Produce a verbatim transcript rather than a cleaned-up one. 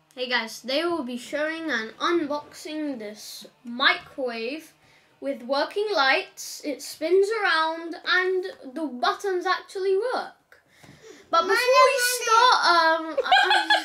Hey guys, today we'll be showing and unboxing this microwave with working lights. It spins around and the buttons actually work. But before we start, um, I,